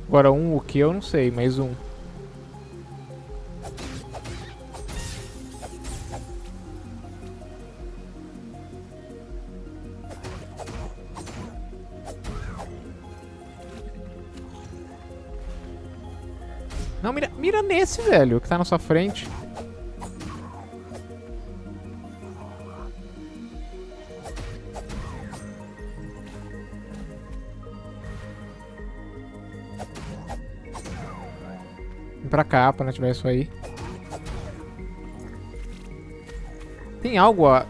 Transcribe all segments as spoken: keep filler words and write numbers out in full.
Agora um o que eu não sei, mas um. Não, mira, mira nesse, velho, que tá na sua frente. Vem pra cá pra não ativar isso aí. Tem algo a...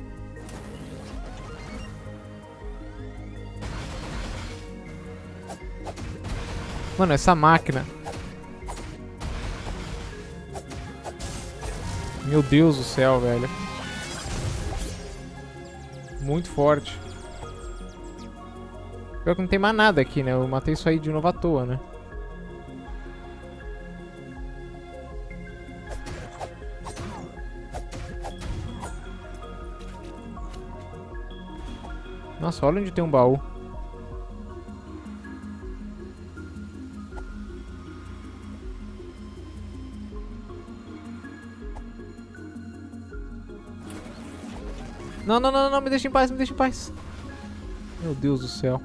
Mano, essa máquina... Meu Deus do céu, velho. Muito forte. Pior que não tem mais nada aqui, né? Eu matei isso aí de novo à toa, né? Nossa, olha onde tem um baú. Não, não, não, não, me deixa em paz, me deixa em paz. Meu Deus do céu.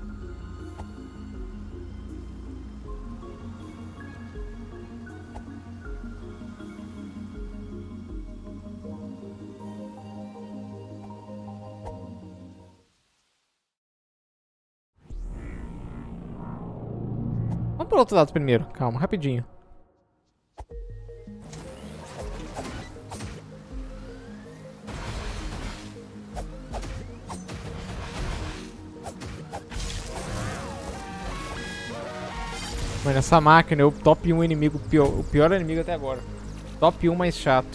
Vamos pro outro lado primeiro. Calma, rapidinho. Mano, essa máquina é o top um inimigo, pior, o pior inimigo até agora. Top um mais chato.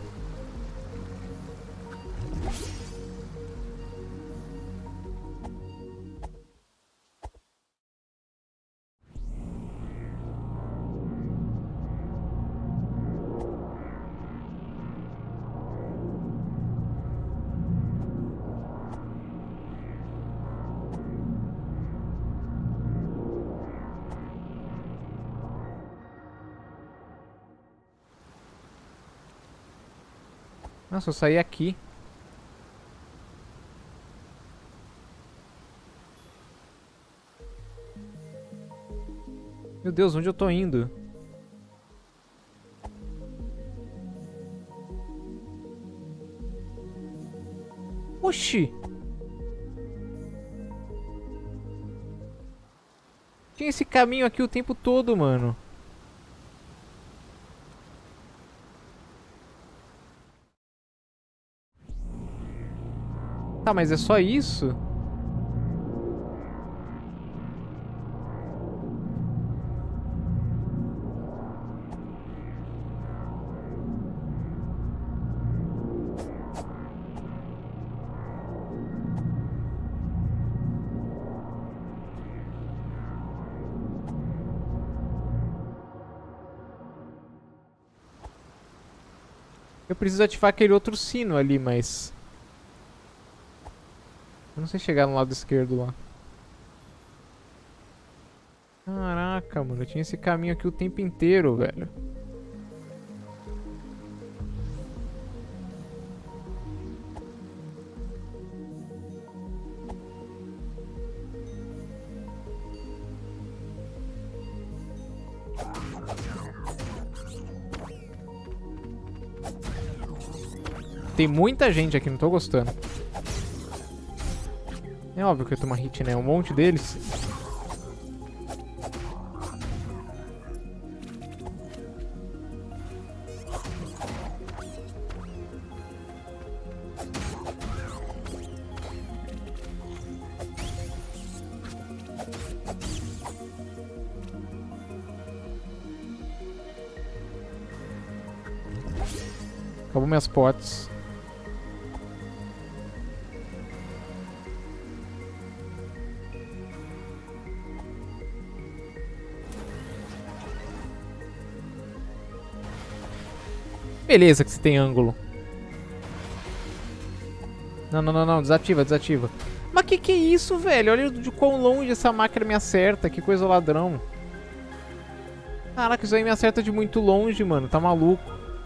Nossa, eu saí aqui. Meu Deus, onde eu tô indo? Oxi! Tinha esse caminho aqui o tempo todo, mano. Tá, mas é só isso? Eu preciso ativar aquele outro sino ali, mas... Eu não sei chegar no lado esquerdo lá. Caraca, mano. Eu tinha esse caminho aqui o tempo inteiro, velho. Tem muita gente aqui, não tô gostando. É óbvio que eu tomo hit, né? Um monte deles. Acabou minhas potes. Beleza que você tem ângulo. Não, não, não, não. Desativa, desativa. Mas que que é isso, velho? Olha de quão longe essa máquina me acerta. Que coisa ladrão. Caraca, isso aí me acerta de muito longe, mano. Tá maluco.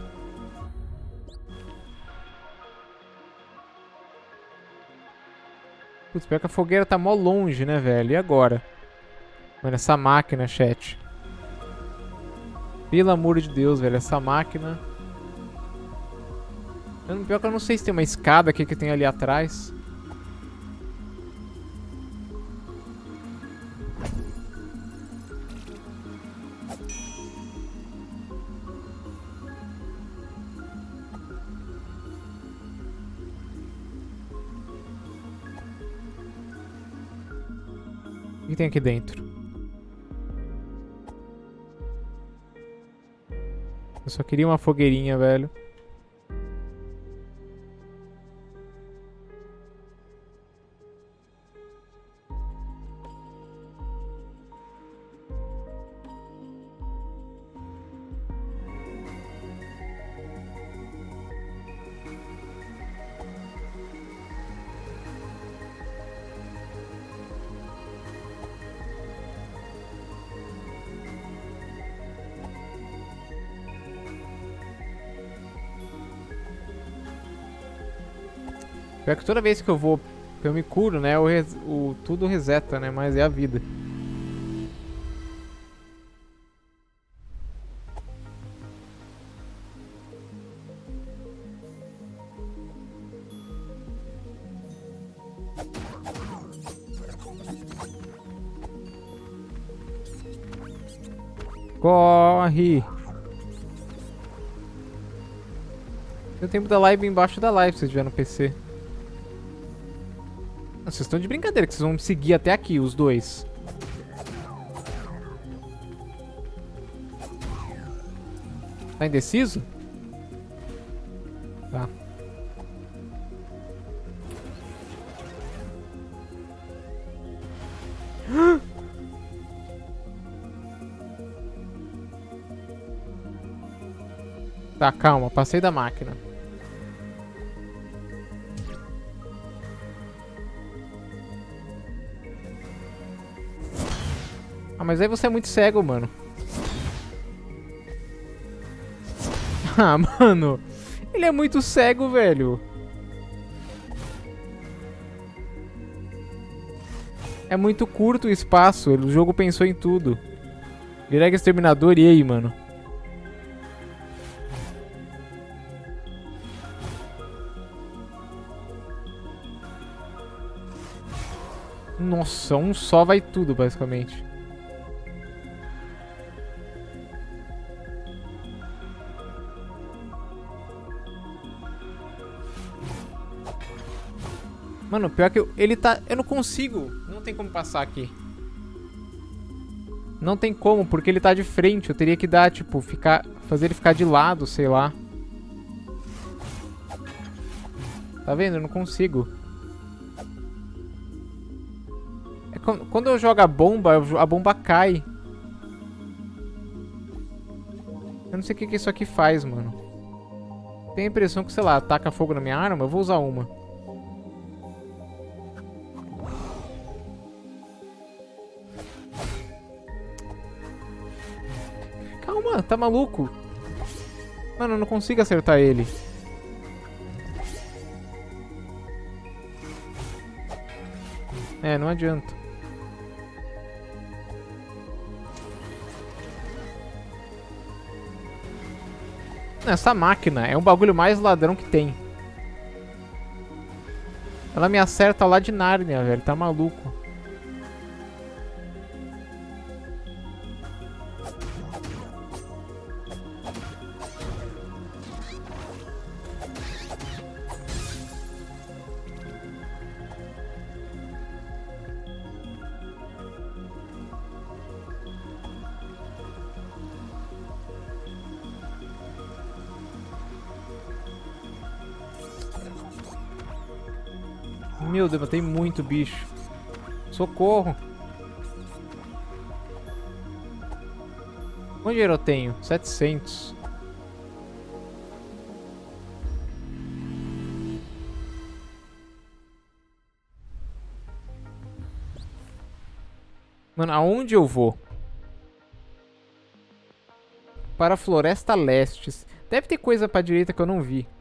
Putz, pior que a fogueira tá mó longe, né, velho? E agora? Mano, essa máquina, chat. Pelo amor de Deus, velho. Essa máquina... Eu, pior que eu não sei se tem uma escada aqui que tem ali atrás. O que tem aqui dentro? Eu só queria uma fogueirinha, velho. Pior que toda vez que eu vou, eu me curo, né? O, res, o tudo reseta, né? Mas é a vida. Corre! Tem o tempo da live embaixo da live, se vocês estiver no P C. Vocês estão de brincadeira que vocês vão me seguir até aqui, os dois. Tá indeciso? Tá. Tá, calma, passei da máquina. Ah, mas aí você é muito cego, mano. Ah, mano. Ele é muito cego, velho. É muito curto o espaço. O jogo pensou em tudo. Greg Exterminador e aí, mano. Nossa, um só vai tudo, basicamente. Mano, pior que eu, ele tá... Eu não consigo. Não tem como passar aqui. Não tem como, porque ele tá de frente. Eu teria que dar, tipo, ficar... Fazer ele ficar de lado, sei lá. Tá vendo? Eu não consigo. É quando eu jogo a bomba, a bomba cai. Eu não sei o que, que isso aqui faz, mano. Tenho a impressão que, sei lá, ataca fogo na minha arma. Eu vou usar uma. Calma, tá maluco? Mano, eu não consigo acertar ele. É, não adianta. Essa máquina é um bagulho mais ladrão que tem. Ela me acerta lá de Nárnia, velho. Tá maluco. Meu Deus, tem muito bicho. Socorro. Quanto dinheiro eu tenho? setecentos. Mano, aonde eu vou? para a Floresta Leste. Deve ter coisa pra direita que eu não vi.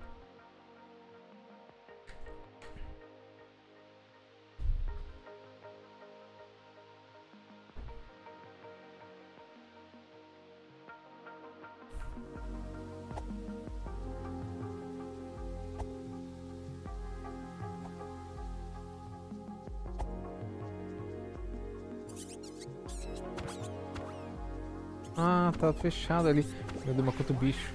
Ah, tá fechado ali. Meu Deus, mas quanto bicho.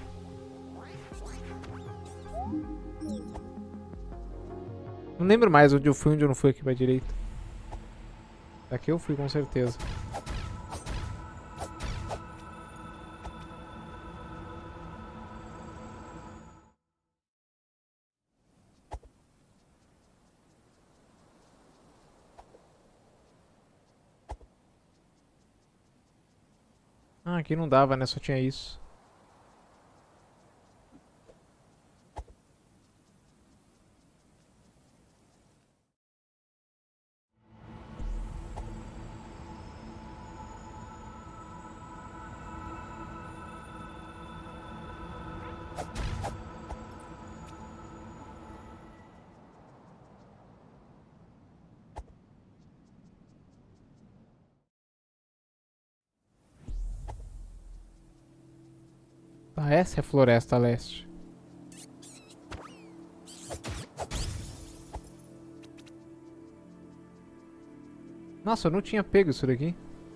Não lembro mais onde eu fui, onde eu não fui aqui pra direita. Aqui eu fui com certeza. Ah, aqui não dava, né? Só tinha isso. Ah, essa é a Floresta Leste. Nossa, eu não tinha pego isso daqui.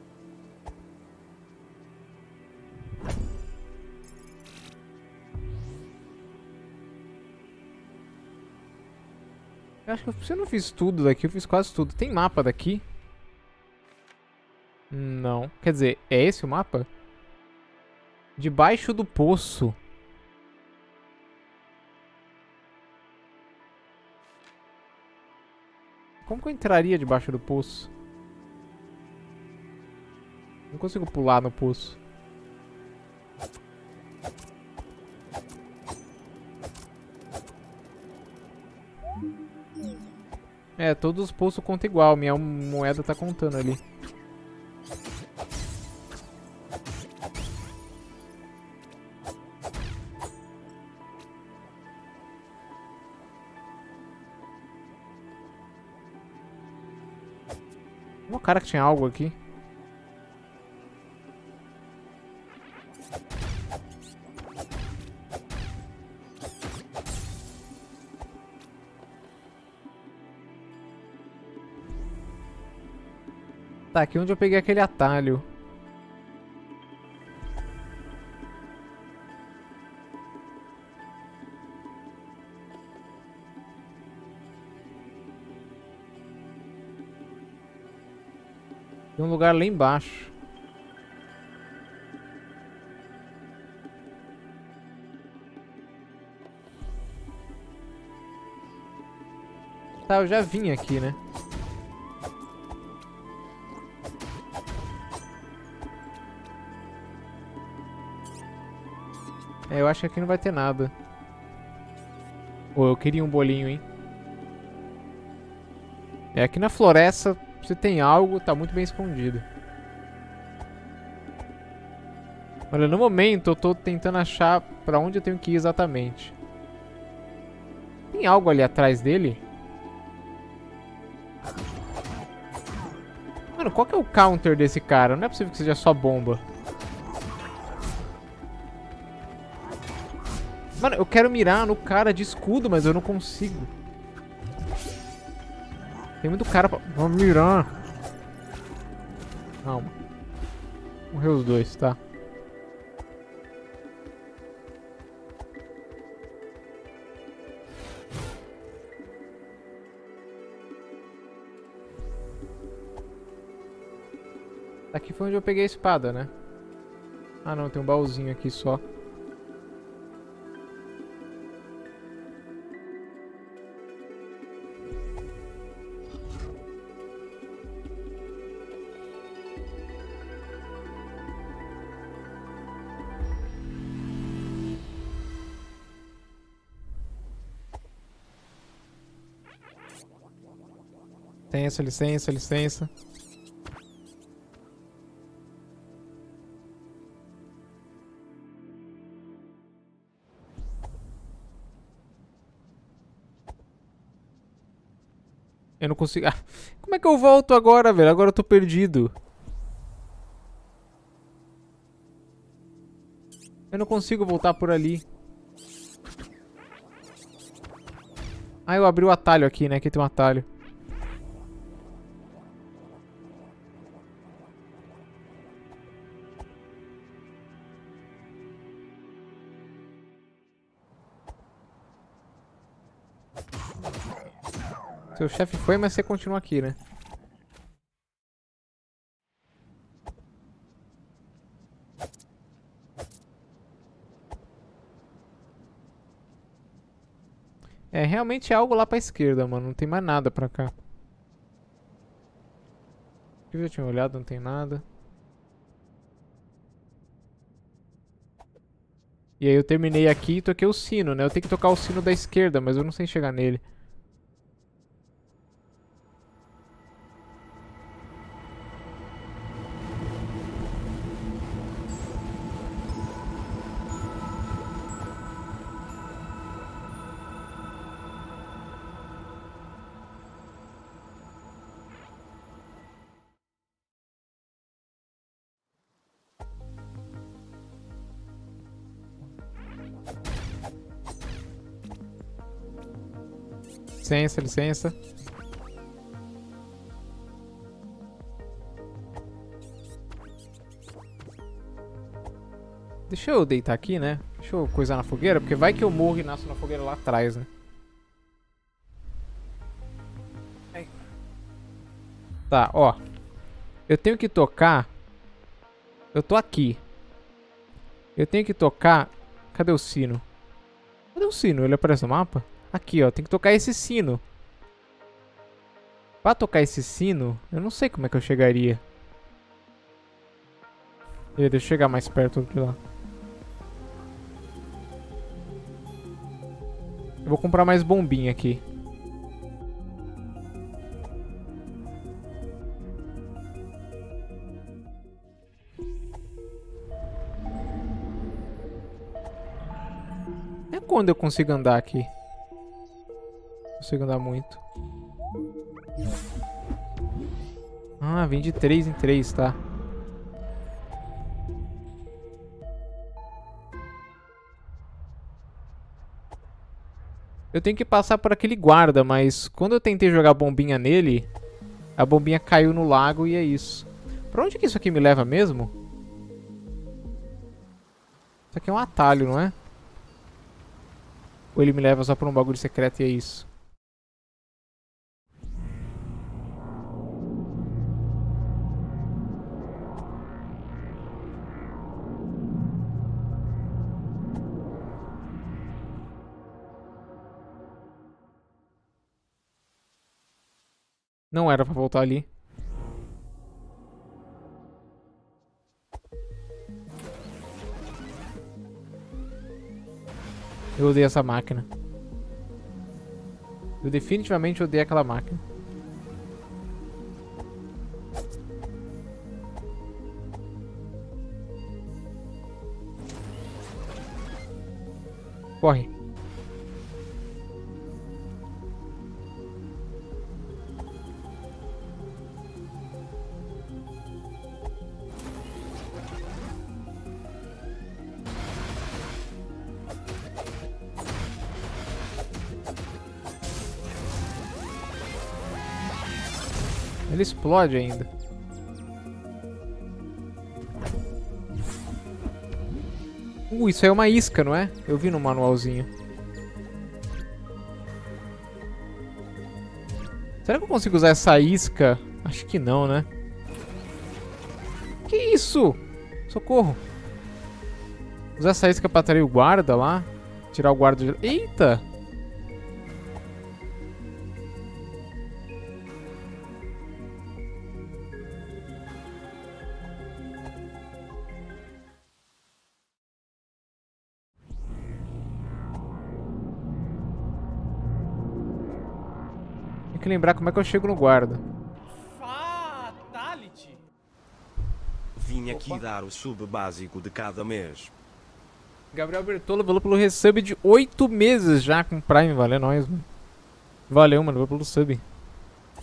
Eu acho que eu não fiz tudo daqui, eu fiz quase tudo. Tem mapa daqui? Não. Quer dizer, é esse o mapa? Debaixo do poço. Como que eu entraria debaixo do poço? Não consigo pular no poço. É, todos os poços contam igual. Minha moeda tá contando ali. O cara que tinha algo aqui. Tá, aqui onde eu peguei aquele atalho. Tem um lugar lá embaixo. Tá, eu já vim aqui, né? É, eu acho que aqui não vai ter nada. Pô, eu queria um bolinho, hein? É, aqui na floresta, se tem algo, tá muito bem escondido. Olha, no momento eu tô tentando achar pra onde eu tenho que ir exatamente. Tem algo ali atrás dele? Mano, qual que é o counter desse cara? Não é possível que seja só bomba. Mano, eu quero mirar no cara de escudo, mas eu não consigo. Tem muito cara pra... Vamos mirar. Calma. Morreu os dois, tá. Aqui foi onde eu peguei a espada, né? Ah não, tem um baúzinho aqui só. Licença, licença, licença. Eu não consigo... Ah, como é que eu volto agora, velho? Agora eu tô perdido. Eu não consigo voltar por ali. Ah, eu abri o atalho aqui, né? Aqui tem um atalho. Seu chefe foi, mas você continua aqui, né? É, realmente é algo lá pra esquerda, mano. Não tem mais nada pra cá. Eu já tinha olhado, não tem nada. E aí eu terminei aqui e toquei o sino, né? Eu tenho que tocar o sino da esquerda, mas eu não sei chegar nele. Licença, licença. Deixa eu deitar aqui, né? Deixa eu coisar na fogueira, porque vai que eu morro e nasço na fogueira lá atrás, né? Tá, ó. Eu tenho que tocar... Eu tô aqui. Eu tenho que tocar... Cadê o sino? Cadê o sino? Ele aparece no mapa? Aqui, ó. Tem que tocar esse sino. Pra tocar esse sino, eu não sei como é que eu chegaria. Deixa eu chegar mais perto de lá. Eu vou comprar mais bombinha aqui. É quando eu consigo andar aqui? Consigo andar muito. Ah, vem de três em três, tá? Eu tenho que passar por aquele guarda, mas quando eu tentei jogar bombinha nele, a bombinha caiu no lago e é isso. Pra onde que isso aqui me leva mesmo? Isso aqui é um atalho, não é? Ou ele me leva só pra um bagulho secreto e é isso? Não era pra voltar ali. Eu odeio essa máquina. Eu definitivamente odeio aquela máquina. Corre. Ele explode ainda. Uh, isso aí é uma isca, não é? Eu vi no manualzinho. Será que eu consigo usar essa isca? Acho que não, né? Que isso? Socorro. Usar essa isca pra atrair o guarda lá. Tirar o guarda de... Eita! Tem que lembrar como é que eu chego no guarda. Fatality. Vim aqui dar o sub básico de cada mês. Gabriel Bertolo valeu pelo resub de oito meses já com Prime. Valeu, nóis, mano. Valeu, mano. Valeu pelo sub.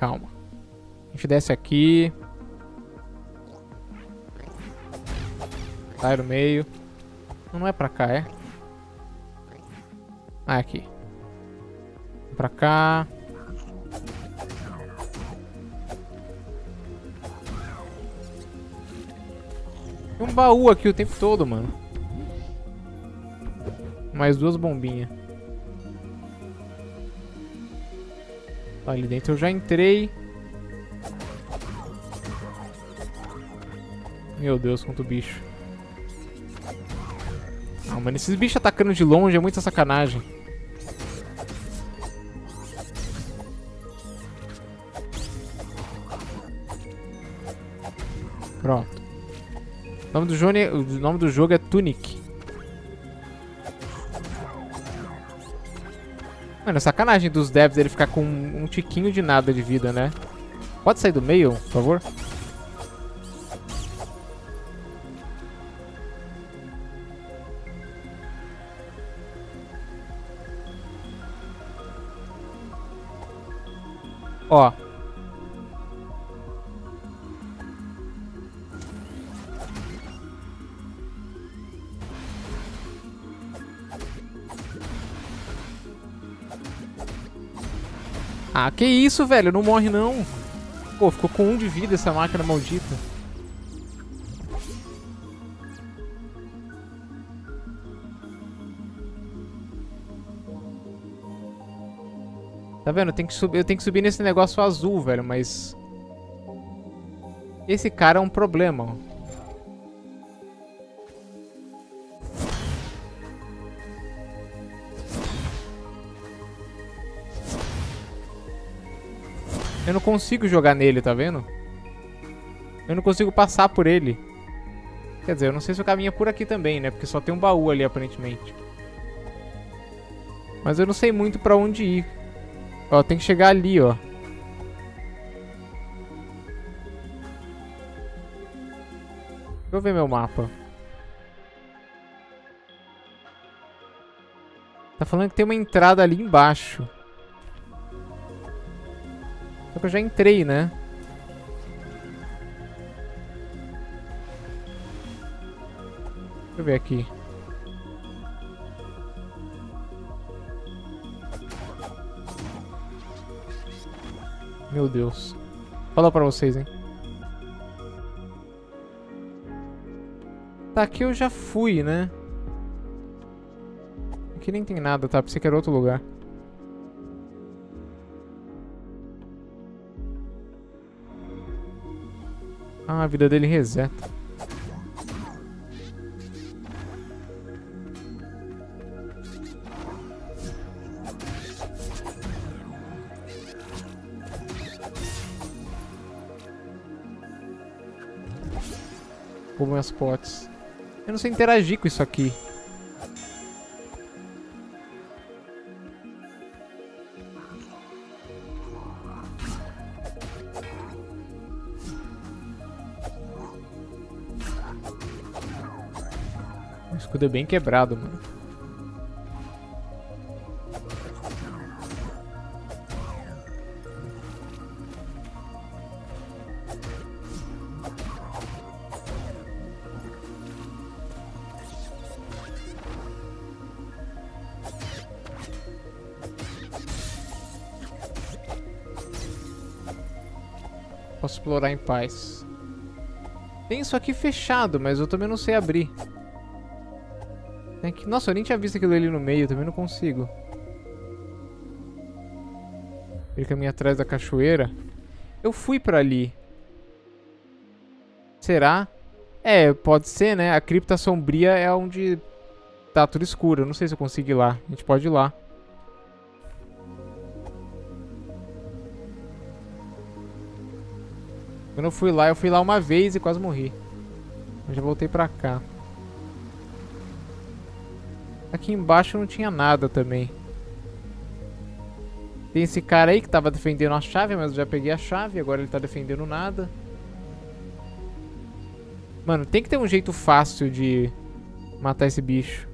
calma. A gente desce aqui. Sai no meio. Não é pra cá, é? Ah, é aqui. Pra cá. Tem um baú aqui o tempo todo, mano. Mais duas bombinhas. Ali dentro eu já entrei. Meu Deus, quanto bicho. Ah, mano, esses bichos atacando de longe é muita sacanagem. Pronto. O nome do jogo é, o nome do jogo é Tunic. Mano, é sacanagem dos devs ele ficar com um tiquinho de nada de vida, né? Pode sair do meio, por favor? Ó. Ah, que isso, velho? Não morre, não. Pô, ficou com um de vida essa máquina maldita. Tá vendo? Eu tenho que subir, eu tenho que subir nesse negócio azul, velho, mas... Esse cara é um problema, ó. Eu não consigo jogar nele, tá vendo? Eu não consigo passar por ele. Quer dizer, eu não sei se o caminho é por aqui também, né? Porque só tem um baú ali, aparentemente. Mas eu não sei muito pra onde ir. Ó, tem que chegar ali, ó. Deixa eu ver meu mapa. Tá falando que tem uma entrada ali embaixo. Só que eu já entrei, né? Deixa eu ver aqui. Meu Deus. Fala pra vocês, hein? Tá, aqui eu já fui, né? Aqui nem tem nada, tá? Pensei que era outro lugar. Ah, a vida dele reseta. Pô, meus potes. Eu não sei interagir com isso aqui. O escudo é bem quebrado, mano. Posso explorar em paz. Tem isso aqui fechado, mas eu também não sei abrir. Tem aqui... Nossa, eu nem tinha visto aquilo ali no meio, eu também não consigo. Ele caminha atrás da cachoeira. Eu fui pra ali. Será? É, pode ser, né? A cripta sombria é onde tá tudo escuro. Eu não sei se eu consigo ir lá. A gente pode ir lá. Quando eu fui lá, eu fui lá uma vez e quase morri. Eu já voltei pra cá. Aqui embaixo não tinha nada também. Tem esse cara aí que tava defendendo a chave, mas eu já peguei a chave. Agora ele tá defendendo nada. Mano, tem que ter um jeito fácil de matar esse bicho.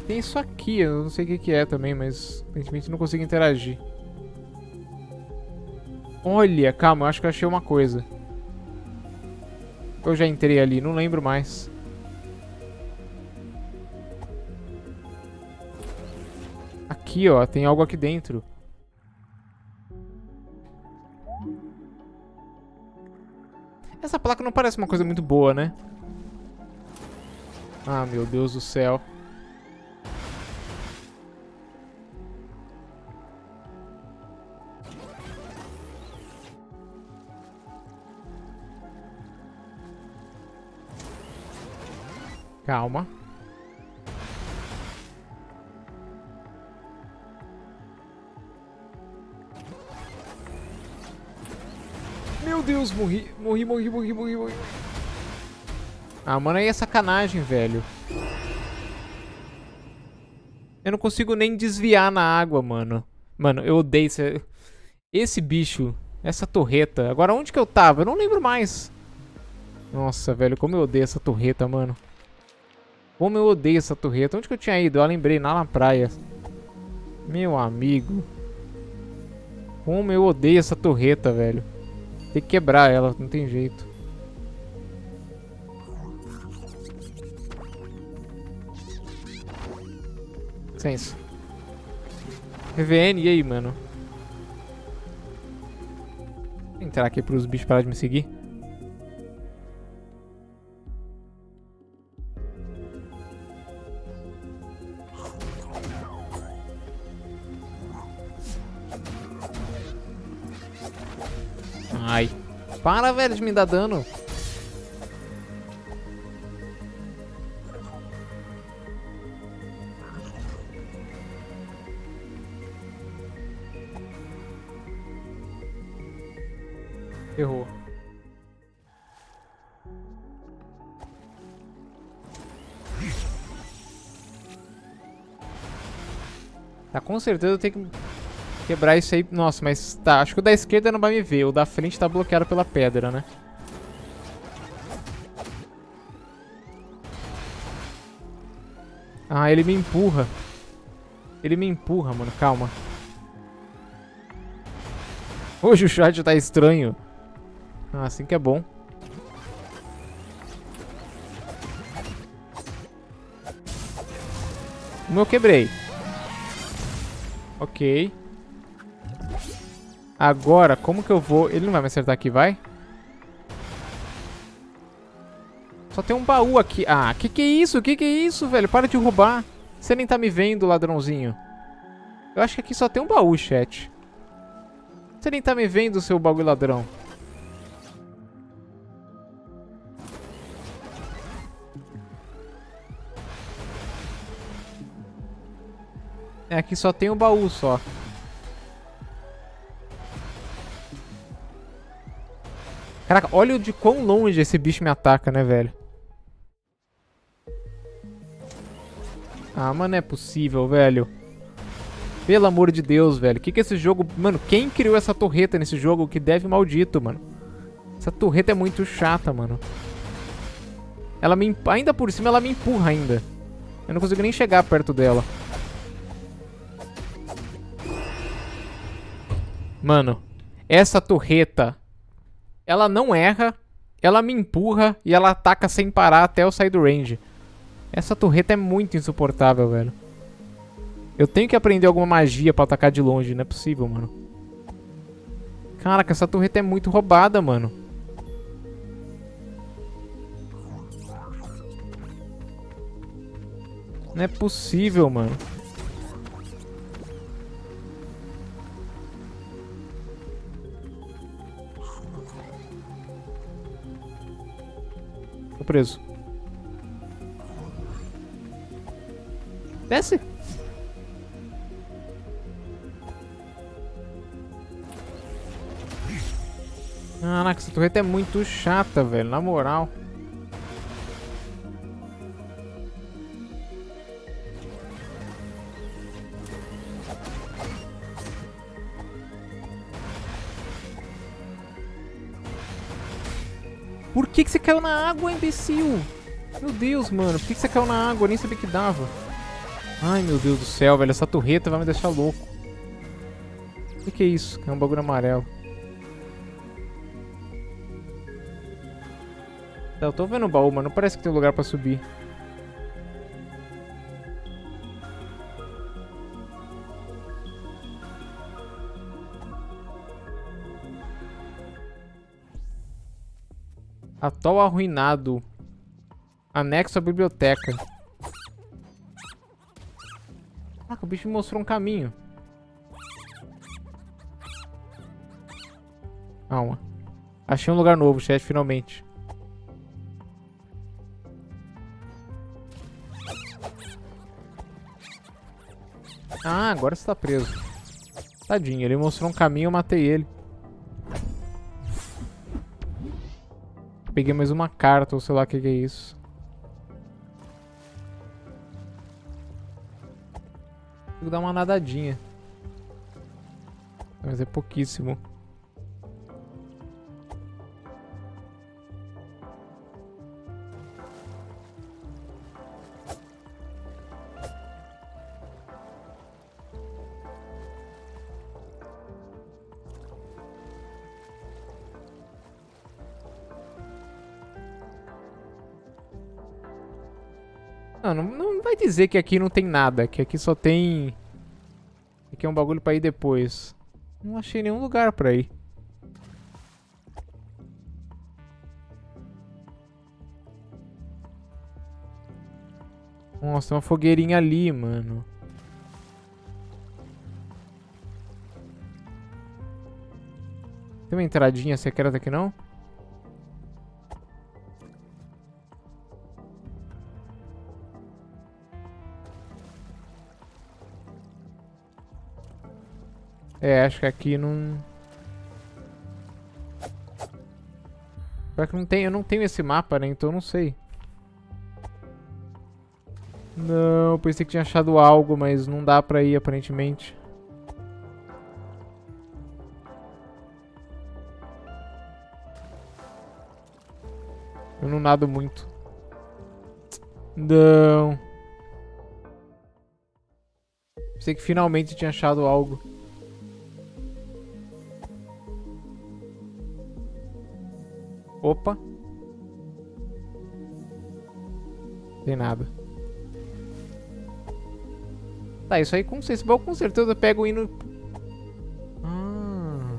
Tem isso aqui, eu não sei o que que é também, mas aparentemente não consigo interagir. Olha, calma, eu acho que eu achei uma coisa. Eu já entrei ali, não lembro mais. Aqui, ó, tem algo aqui dentro. Essa placa não parece uma coisa muito boa, né? Ah, meu Deus do céu. Calma. Meu Deus, morri, morri, morri, morri, morri, morri. Ah, mano, aí é sacanagem, velho. Eu não consigo nem desviar na água, mano. Mano, eu odeio esse... Esse bicho, essa torreta. Agora, onde que eu tava? Eu não lembro mais. Nossa, velho, como eu odeio essa torreta, mano. Como eu odeio essa torreta. Onde que eu tinha ido? Eu lembrei, lá na praia. Meu amigo. Como eu odeio essa torreta, velho. Tem que quebrar ela, não tem jeito. Licença. R V N, e aí, mano? Vou entrar aqui pros bichos pararem de me seguir. Ai. Para, velho, de me dar dano. Errou. Tá, com certeza eu tenho que quebrar isso aí. Nossa, mas tá, acho que o da esquerda não vai me ver. O da frente tá bloqueado pela pedra, né? Ah, ele me empurra. Ele me empurra, mano, calma. Hoje o chat tá estranho. Ah, assim que é bom. Como eu quebrei. Ok. Agora, como que eu vou... Ele não vai me acertar aqui, vai? Só tem um baú aqui. Ah, que que é isso? Que que é isso, velho? Para de roubar. Você nem tá me vendo, ladrãozinho. Eu acho que aqui só tem um baú, chat. Você nem tá me vendo, seu bagulho ladrão. É, aqui só tem um baú, só. Caraca, olha de quão longe esse bicho me ataca, né, velho? Ah, mas não é possível, velho. Pelo amor de Deus, velho. Que que é esse jogo... Mano, quem criou essa torreta nesse jogo? Que deve maldito, mano. Essa torreta é muito chata, mano. Ela me... Ainda por cima, ela me empurra ainda. Eu não consigo nem chegar perto dela. Mano, essa torreta... Ela não erra, ela me empurra e ela ataca sem parar até eu sair do range. Essa torreta é muito insuportável, velho. Eu tenho que aprender alguma magia pra atacar de longe, não é possível, mano. Caraca, essa torreta é muito roubada, mano. Não é possível, mano. Tô preso. Desce. Caraca, essa torreta é muito chata, velho. Na moral. Por que que você caiu na água, imbecil? Meu Deus, mano. Por que que você caiu na água? Eu nem sabia que dava. Ai, meu Deus do céu, velho. Essa torreta vai me deixar louco. O que, que é isso? É um bagulho amarelo. Tá, eu tô vendo o baú, mas não parece que tem lugar pra subir. Atol arruinado. Anexo à biblioteca. Ah, o bicho me mostrou um caminho. Calma. Achei um lugar novo, chat, finalmente. Ah, agora você tá preso. Tadinho, ele mostrou um caminho, eu matei ele. Peguei mais uma carta, ou sei lá o que, que é isso. Vou dar uma nadadinha. Mas é pouquíssimo. Não, não, não vai dizer que aqui não tem nada, que aqui só tem... Aqui é um bagulho pra ir depois. Não achei nenhum lugar pra ir. Nossa, tem uma fogueirinha ali, mano. Tem uma entradinha secreta aqui, não? É, acho que aqui não... Pior que não tem, eu não tenho esse mapa, né? Então eu não sei. Não, pensei que tinha achado algo, mas não dá pra ir, aparentemente. Eu não nado muito. Não. Pensei que finalmente tinha achado algo. Opa. Tem nada. Tá, isso aí com certeza, com certeza eu pego indo... Ah.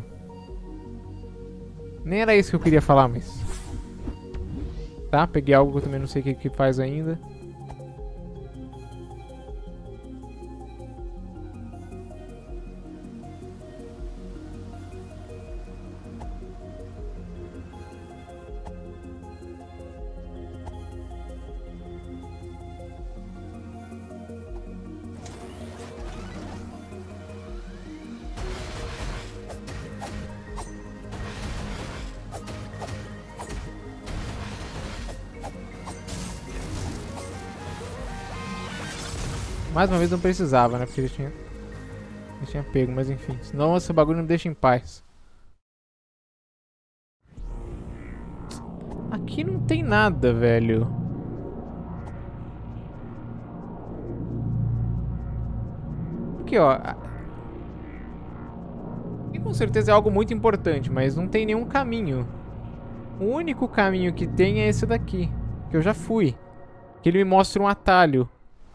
Nem era isso que eu queria falar, mas... Tá, peguei algo que eu também não sei o que, que faz ainda. Mais uma vez não precisava, né? Porque ele tinha... Ele tinha pego, mas enfim. Senão esse bagulho não me deixa em paz. Aqui não tem nada, velho. Aqui, ó. Aqui com certeza é algo muito importante, mas não tem nenhum caminho. O único caminho que tem é esse daqui. Que eu já fui. Que ele me mostra um atalho.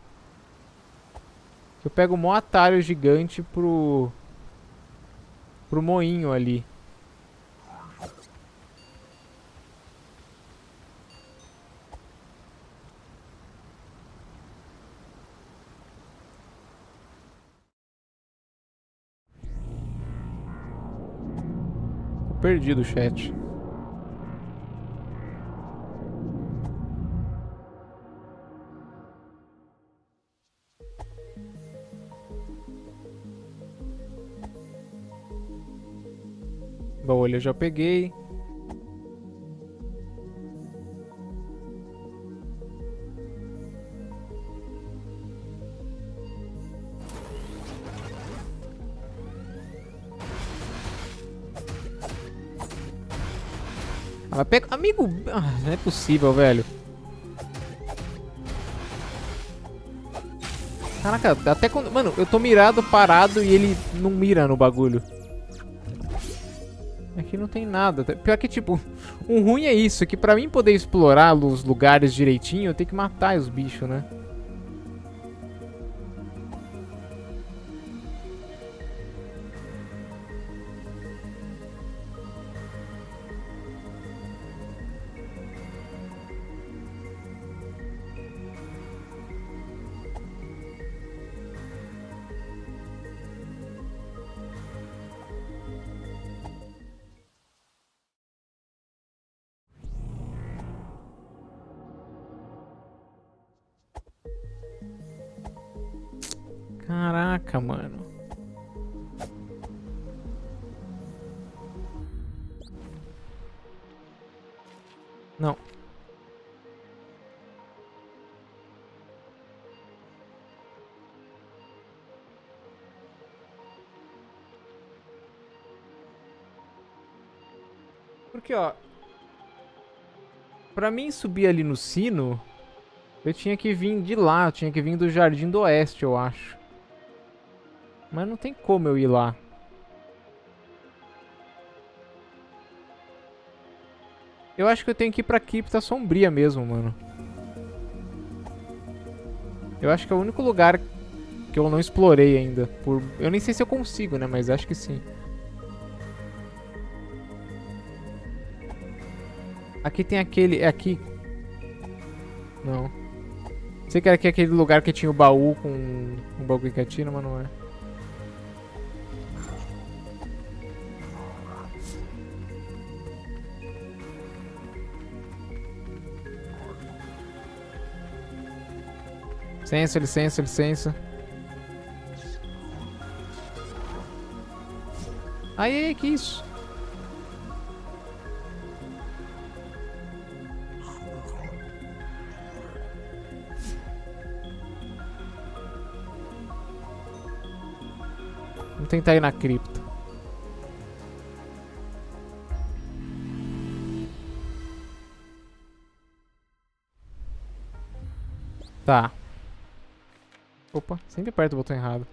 Eu pego o maior atalho gigante pro... Pro moinho ali. Tô perdido, chat. Bom, eu já peguei. Ela pega... Amigo... Ah, não é possível, velho. Caraca, até quando... Mano, eu tô mirado, parado e ele não mira no bagulho. Aqui não tem nada. Pior que, tipo, o ruim é isso, que pra mim poder explorar os lugares direitinho, eu tenho que matar os bichos, né? Caraca, mano. Não. Porque, ó... Pra mim subir ali no sino, eu tinha que vir de lá. Eu tinha que vir do Jardim do Oeste, eu acho. Mas não tem como eu ir lá. Eu acho que eu tenho que ir pra Cripta Sombria mesmo, mano. Eu acho que é o único lugar que eu não explorei ainda. Por... Eu nem sei se eu consigo, né? Mas acho que sim. Aqui tem aquele... É aqui... Não. Sei que era aqui aquele lugar que tinha o baú com um bagulho em catina, mas não é. Licença, licença, licença. Aí, aí, que isso? Vamos tentar ir na cripta. Tá. Opa, sempre aperto o botão errado.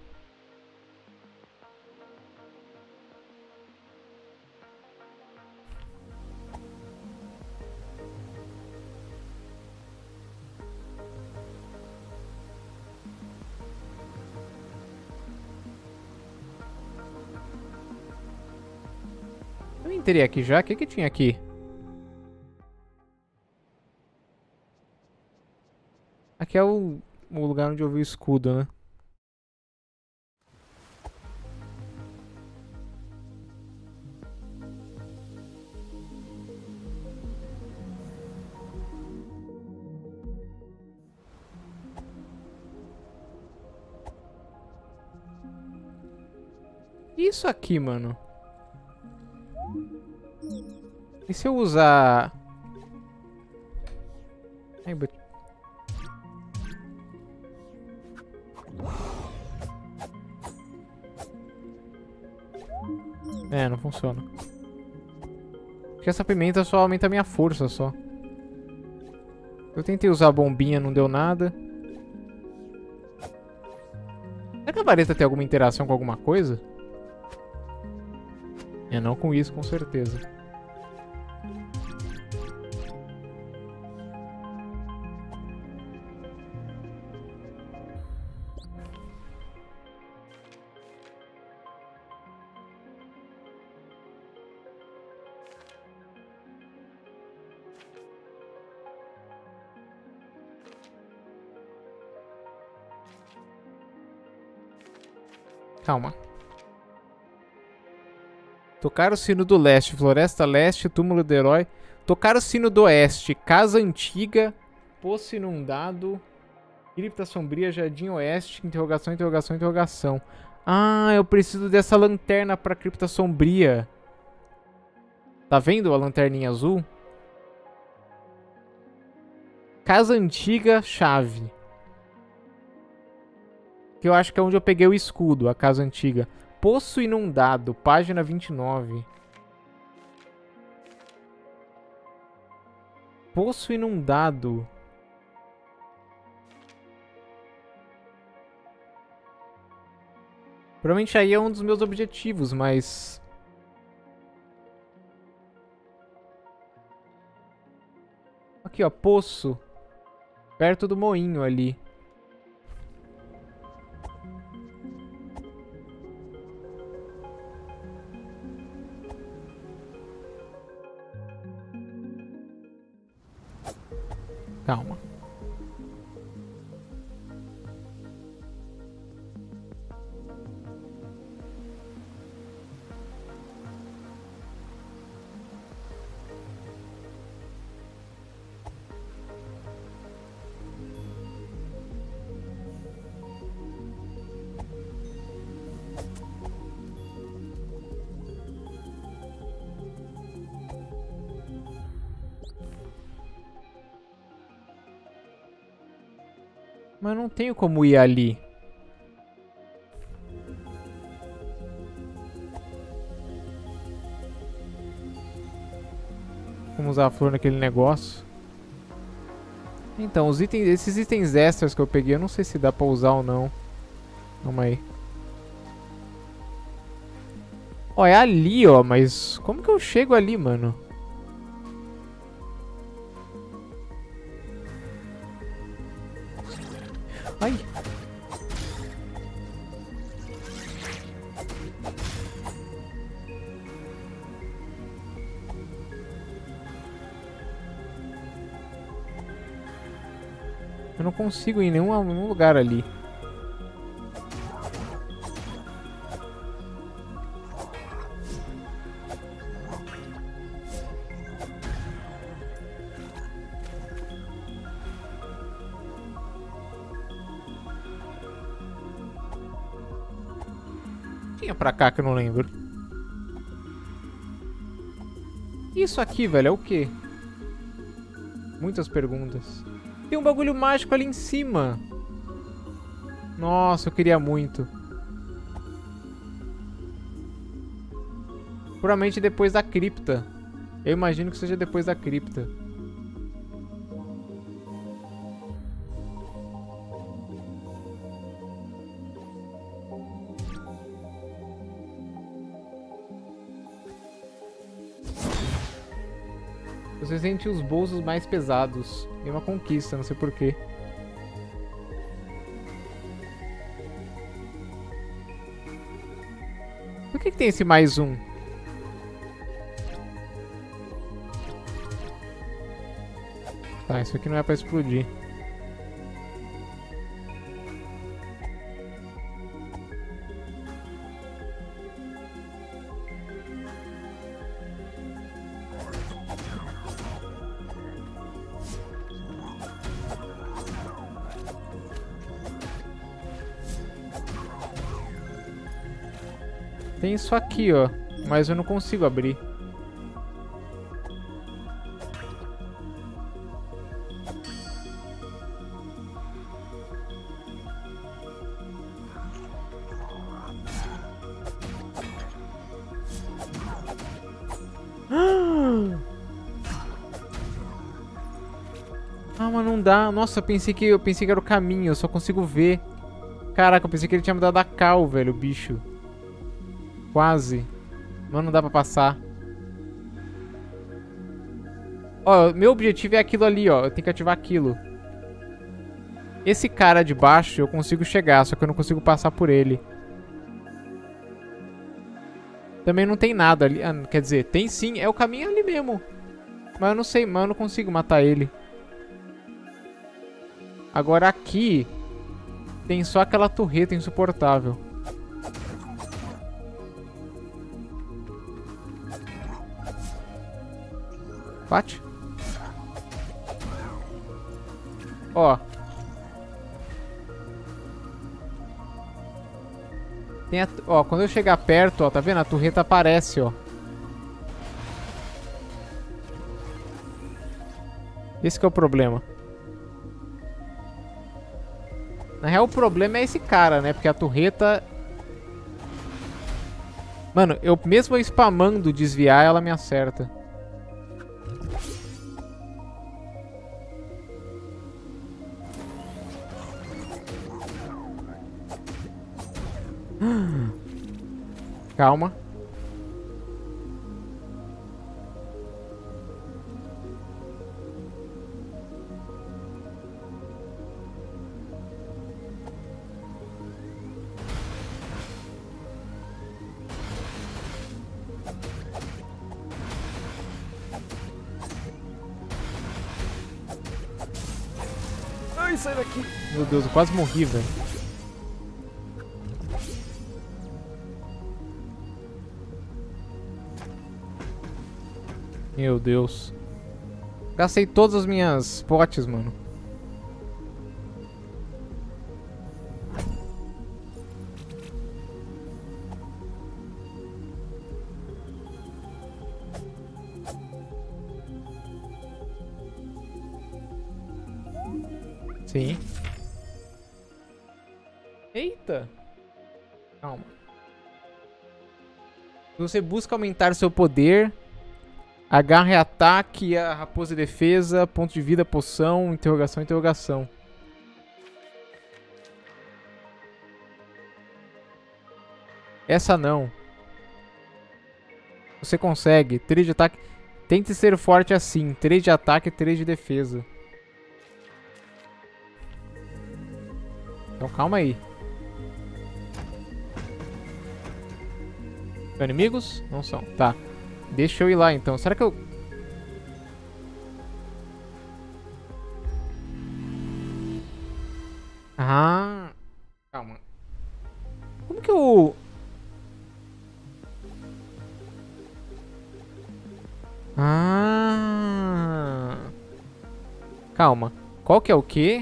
Eu entrei aqui já? O que que tinha aqui? Aqui é o, o lugar onde eu vi o escudo, né? Isso aqui, mano. E se eu usar... Ai, but... É, não funciona. Porque essa pimenta só aumenta a minha força, só. Eu tentei usar a bombinha, não deu nada. Será que a vareta tem alguma interação com alguma coisa? É, não com isso, com certeza. Calma. Tocar o sino do leste, Floresta Leste, Túmulo do Herói. Tocar o sino do oeste, Casa Antiga, Poço Inundado, Cripta Sombria, Jardim Oeste, interrogação, interrogação, interrogação. Ah, eu preciso dessa lanterna pra Cripta Sombria. Tá vendo a lanterninha azul? Casa Antiga, chave. Que eu acho que é onde eu peguei o escudo, a Casa Antiga. Poço Inundado, página vinte e nove. Poço Inundado. Provavelmente aí é um dos meus objetivos, mas... Aqui, ó, poço. Perto do moinho ali. Calma. Mas não tenho como ir ali. Vamos usar a flor naquele negócio. Então, os itens, esses itens extras que eu peguei, eu não sei se dá pra usar ou não. Calma aí. Ó, é ali, ó, mas como que eu chego ali, mano? Ai. Eu não consigo ir em nenhum, nenhum lugar ali. Tinha pra cá que eu não lembro. Isso aqui, velho, é o quê? Muitas perguntas. Tem um bagulho mágico ali em cima. Nossa, eu queria muito. Puramente depois da cripta. Eu imagino que seja depois da cripta. Você sente os bolsos mais pesados. É uma conquista, não sei porquê. Por que que tem esse mais um? Tá, isso aqui não é pra explodir. Tem isso aqui, ó. Mas eu não consigo abrir. Ah, mas não dá. Nossa, eu pensei que eu pensei que era o caminho, eu só consigo ver. Caraca, eu pensei que ele tinha me dado a cal, velho, o bicho. Quase. Mas não dá pra passar. Ó, meu objetivo é aquilo ali, ó. Eu tenho que ativar aquilo. Esse cara de baixo eu consigo chegar, só que eu não consigo passar por ele. Também não tem nada ali. Ah, quer dizer, tem sim. É o caminho ali mesmo. Mas eu não sei, mas eu não consigo matar ele. Agora aqui tem só aquela torreta insuportável. Bate. Ó. Tem a, ó, quando eu chegar perto, ó, tá vendo? A torreta aparece, ó. Esse que é o problema. Na real, o problema é esse cara, né? Porque a torreta... Mano, eu mesmo spamando desviar, ela me acerta. Calma. Ai, sai daqui. Meu Deus, eu quase morri, velho. Meu Deus. Gastei todas as minhas potes, mano. Sim. Eita. Calma. Se você busca aumentar seu poder, agarre ataque, a raposa e defesa, ponto de vida, poção, interrogação, interrogação. Essa não. Você consegue. três de ataque. Tente ser forte assim. três de ataque e três de defesa. Então calma aí. São inimigos? Não são. Tá. Deixa eu ir lá então. Será que eu... Ah. Calma. Como que eu... Ah. Calma. Qual que é o quê?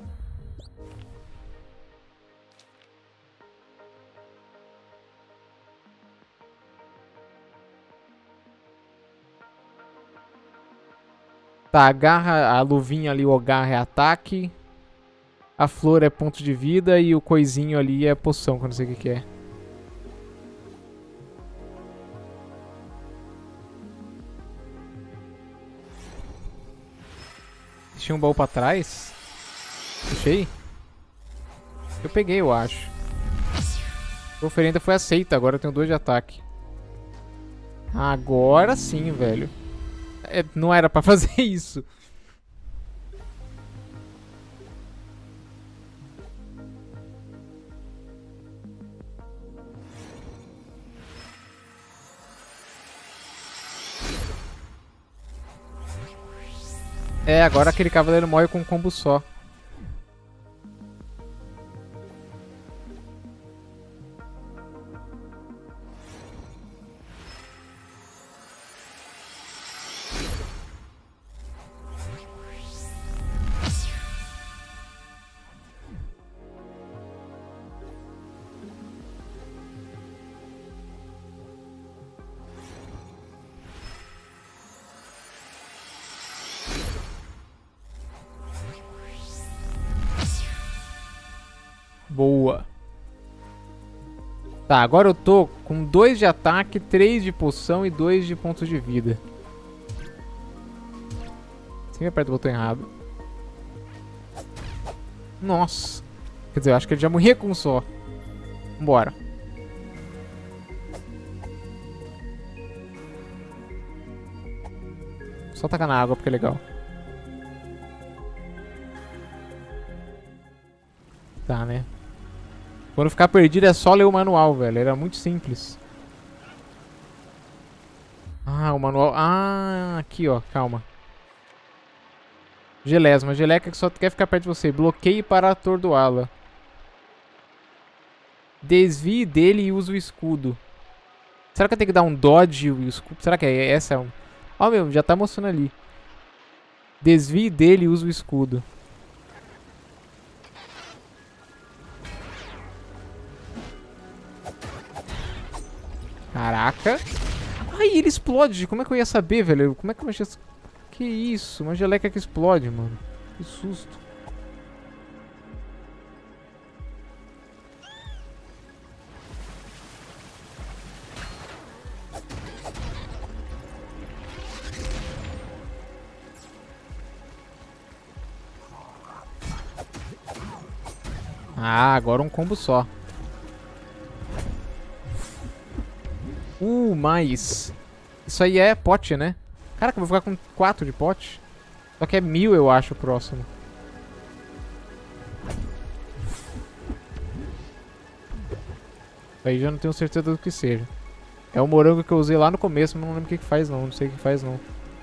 Tá, agarra a luvinha ali, o agarra é ataque. A flor é ponto de vida e o coisinho ali é poção, que eu não sei o que que é. Tinha um baú pra trás? Puxei? Eu peguei, eu acho. A oferenda foi aceita, agora eu tenho dois de ataque. Agora sim, velho. É, não era pra fazer isso. É, agora aquele cavaleiro morre com um combo só. Boa. Tá, agora eu tô com dois de ataque, três de poção e dois de pontos de vida. Sempre aperto o botão errado. Nossa. Quer dizer, eu acho que ele já morria com um só. Vambora. Só tacar na água porque é legal. Tá, né? Quando ficar perdido é só ler o manual, velho. Era muito simples. Ah, o manual... Ah, aqui, ó. Calma. Gelésima. Geleca que só quer ficar perto de você. Bloqueie para atordoá-la. Desvie dele e use o escudo. Será que eu tenho que dar um dodge e o escudo? Será que é essa? Ó, oh, meu, já tá mostrando ali. Desvie dele e use o escudo. Caraca. Ai, ele explode. Como é que eu ia saber, velho? Como é que eu mexi... Que isso? Uma geleca que explode, mano. Que susto. Ah, agora um combo só. mil mais. Isso aí é pote, né? Caraca, eu vou ficar com quatro de pote. Só que é mil, eu acho, o próximo. Aí já não tenho certeza do que seja. É o morango que eu usei lá no começo, mas não lembro o que que faz não. Não sei o que faz não.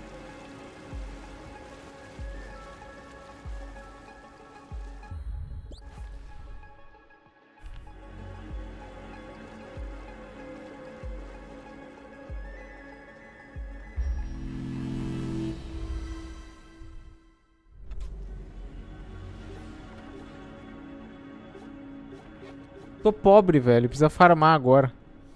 Tô pobre, velho. Precisa farmar agora.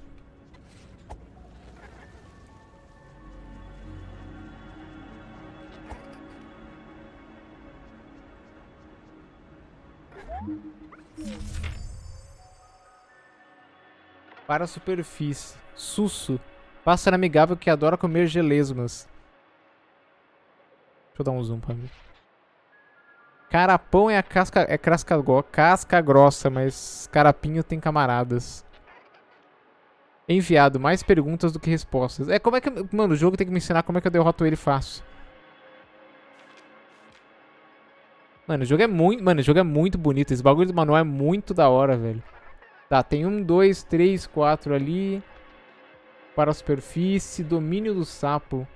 Para a superfície. Susso. Pássaro amigável que adora comer gelesmas. Deixa eu dar um zoom pra mim. Carapão é a casca, é casca, casca grossa, mas carapinho tem camaradas. Enviado, mais perguntas do que respostas. É, como é que... Mano, o jogo tem que me ensinar como é que eu derroto ele fácil. Mano, o jogo é muito... Mano, o jogo é muito bonito. Esse bagulho do manual é muito da hora, velho. Tá, tem um, dois, três, quatro ali. Para a superfície. Domínio do sapo.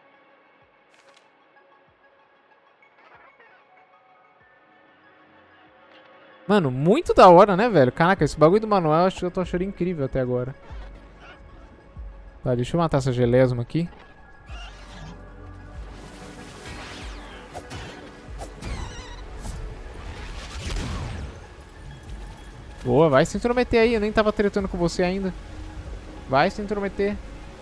Mano, muito da hora, né, velho? Caraca, esse bagulho do manual eu, acho, eu tô achando incrível até agora. Tá, deixa eu matar essa gelesma aqui. Boa, vai se intrometer aí. Eu nem tava tretando com você ainda. Vai se intrometer.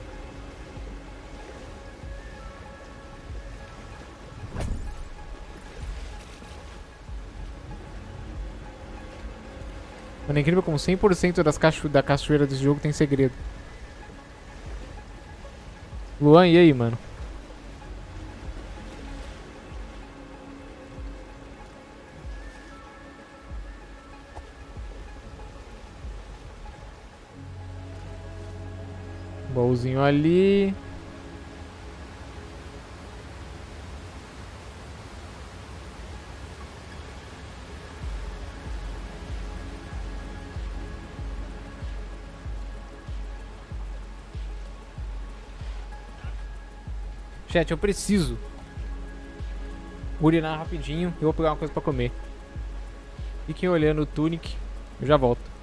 Mano, é incrível como cem por cento das cacho da cachoeira desse jogo tem segredo. Luan, e aí, mano? Baúzinho ali. Chat, eu preciso urinar rapidinho e vou pegar uma coisa pra comer. Fiquem olhando o Tunic, eu já volto.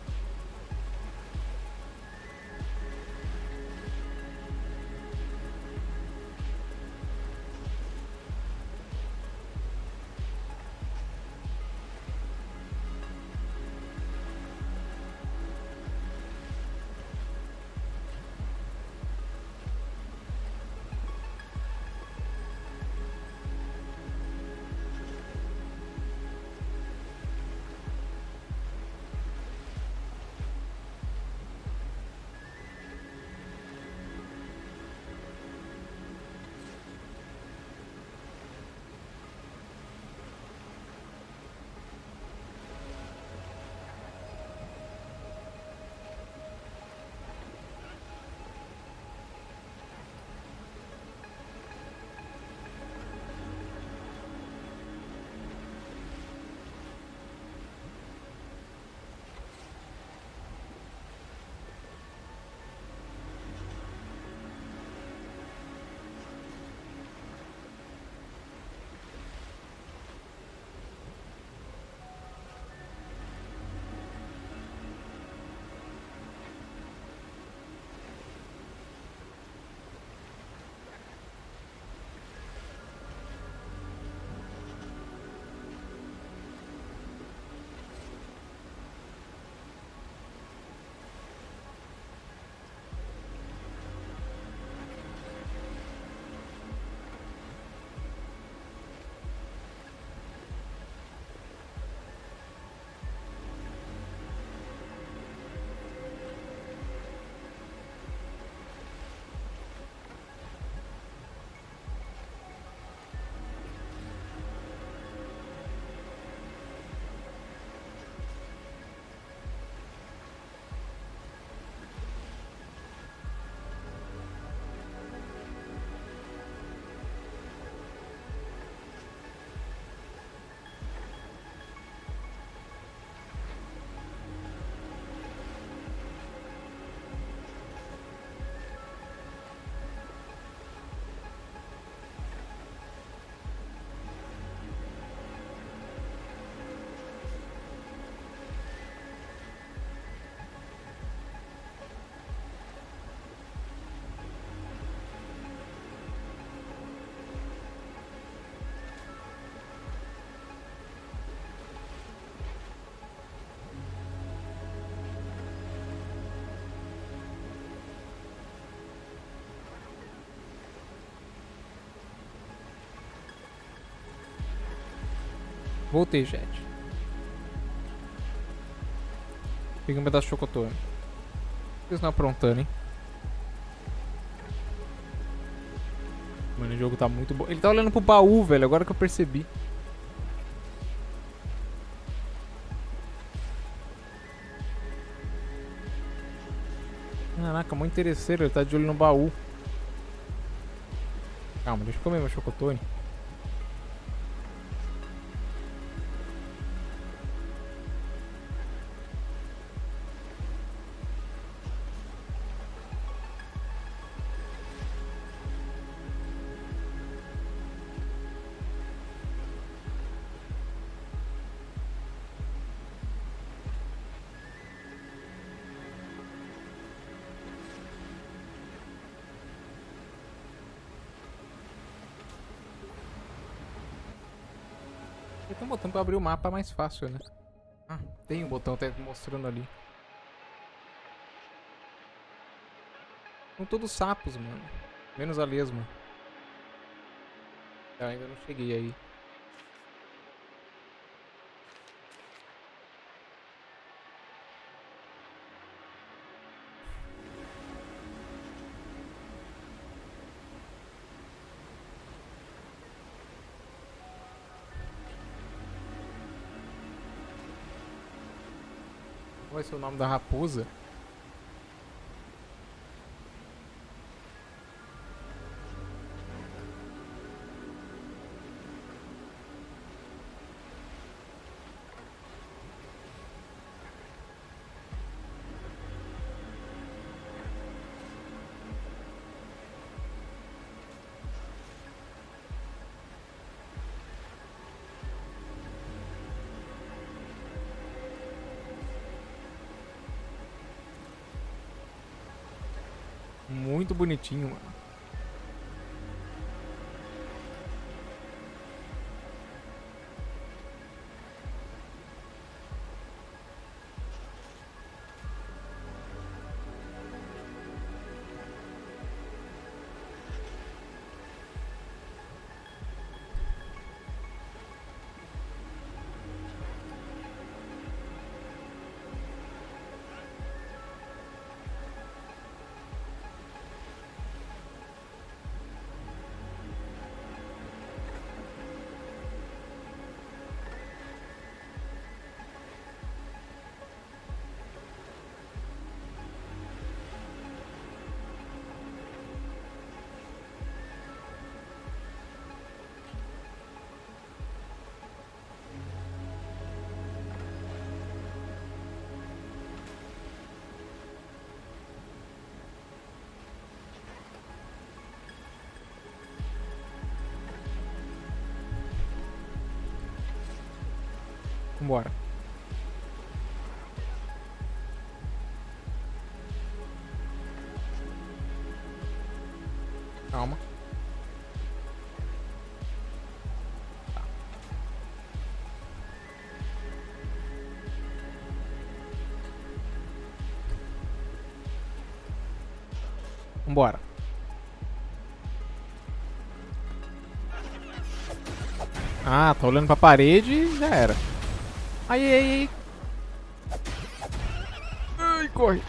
Voltei, chat. Peguei um pedaço de chocotone. Vocês não aprontando, hein? Mano, o jogo tá muito bom. Ele tá olhando pro baú, velho. Agora que eu percebi. Caraca, muito interesseiro. Ele tá de olho no baú. Calma, deixa eu comer meu chocotone. Tem um botão pra abrir o mapa mais fácil, né? Ah, tem um botão até mostrando ali. São todos sapos, mano. Menos a lesma. Eu ainda não cheguei aí. Qual vai ser o nome da raposa? Muito bonitinho, mano. Vambora. Calma. Tá. Vambora. Ah, tá olhando pra parede e já era. Ai, ai, ai. Ai, corre.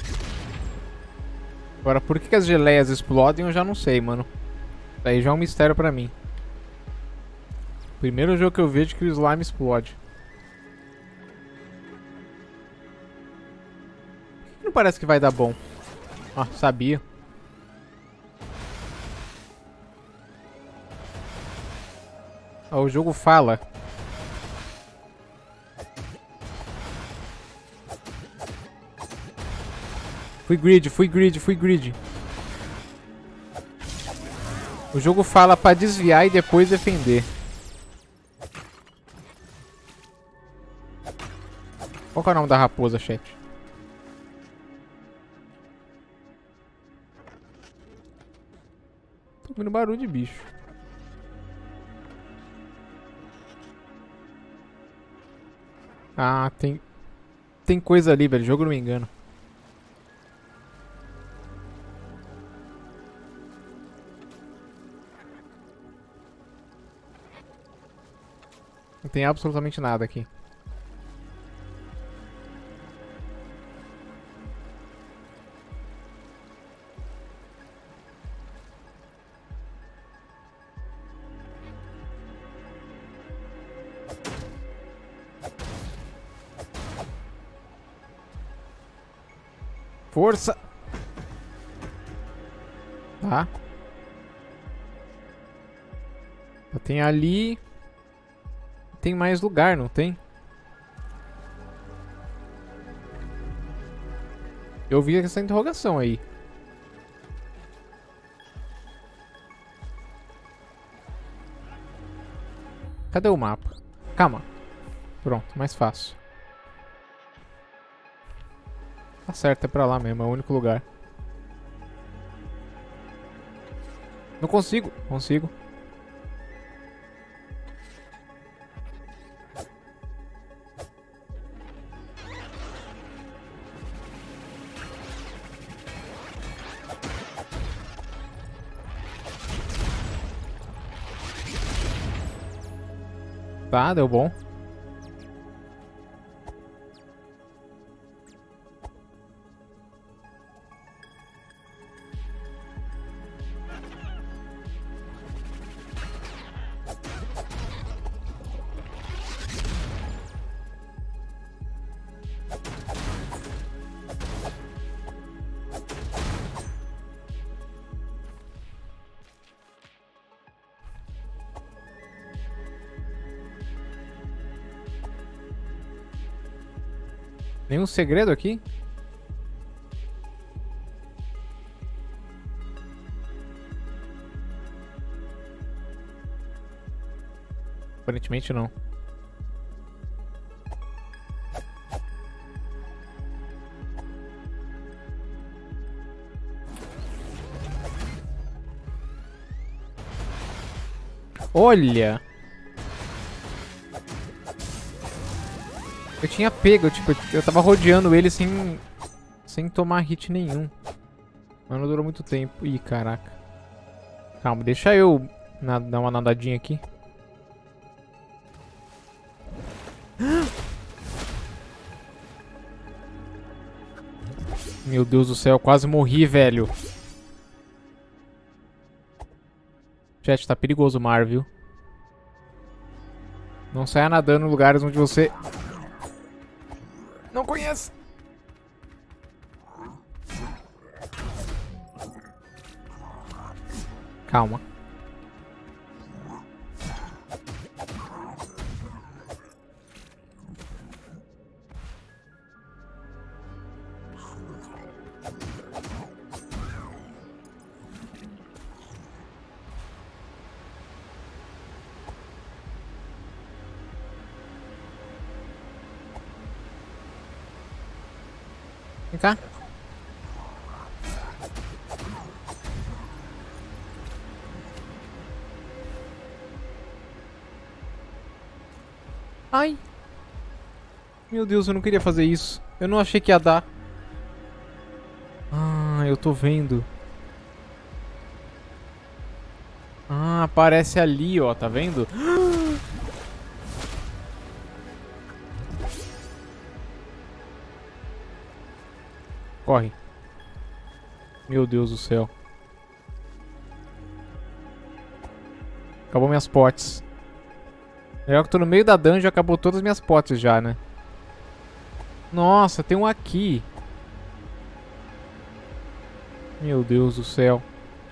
Agora, por que, que as geleias explodem, eu já não sei, mano. Isso aí já é um mistério pra mim. Primeiro jogo que eu vejo que o slime explode. Não parece que vai dar bom. Ah, sabia. Ah, o jogo fala. Fui grid, fui grid, fui grid. O jogo fala pra desviar e depois defender. Qual que é o nome da raposa, chat? Tô ouvindo barulho de bicho. Ah, tem... Tem coisa ali, velho. O jogo não me engana. Não tem absolutamente nada aqui. Força! Tá. Tem ali... Tem mais lugar, não tem? Eu vi essa interrogação aí. Cadê o mapa? Calma. Pronto, mais fácil. Tá certo, é pra lá mesmo, é o único lugar. Não consigo. Consigo. Tá, deu bom. Nenhum segredo aqui? Aparentemente não. Olha! Eu tinha pego, tipo, eu tava rodeando ele sem, sem tomar hit nenhum. Mas não durou muito tempo. Ih, caraca. Calma, deixa eu na, dar uma nadadinha aqui. Meu Deus do céu, quase morri, velho. Chat, tá perigoso o mar, viu? Não saia nadando em lugares onde você... não conhece. Calma. Vem cá. Ai. Meu Deus, eu não queria fazer isso. Eu não achei que ia dar. Ah, eu tô vendo. Ah, aparece ali, ó. Tá vendo? Corre. Meu Deus do céu. Acabou minhas potes. Melhor que eu tô no meio da dungeon, acabou todas as minhas potes já, né? Nossa, tem um aqui. Meu Deus do céu.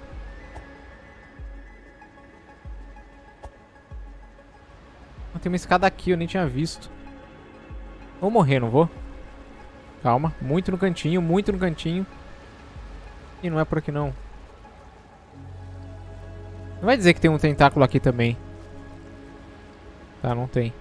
Ah, tem uma escada aqui, eu nem tinha visto. Vou morrer, não vou? Calma, muito no cantinho, muito no cantinho. Ih, não é por aqui não. Não vai dizer que tem um tentáculo aqui também. Tá, não tem.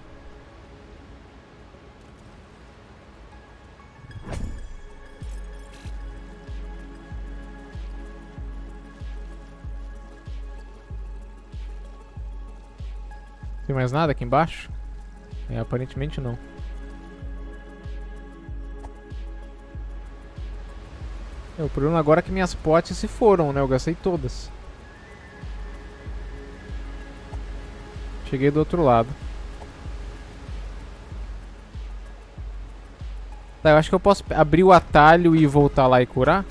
Tem mais nada aqui embaixo? É, aparentemente não. É, o problema agora é que minhas potes se foram, né? Eu gastei todas. Cheguei do outro lado. Tá, eu acho que eu posso abrir o atalho e voltar lá e curar.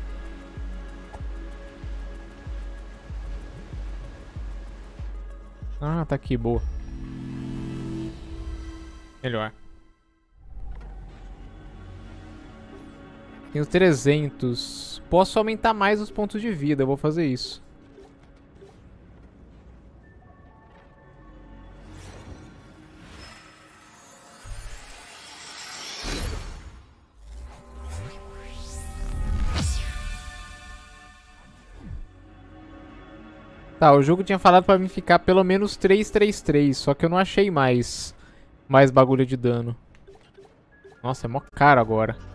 Ah, tá aqui, boa. Melhor. Tenho trezentos. Posso aumentar mais os pontos de vida, eu vou fazer isso. Tá, o jogo tinha falado pra mim ficar pelo menos três três três, só que eu não achei mais mais bagulho de dano. Nossa, é mó caro agora.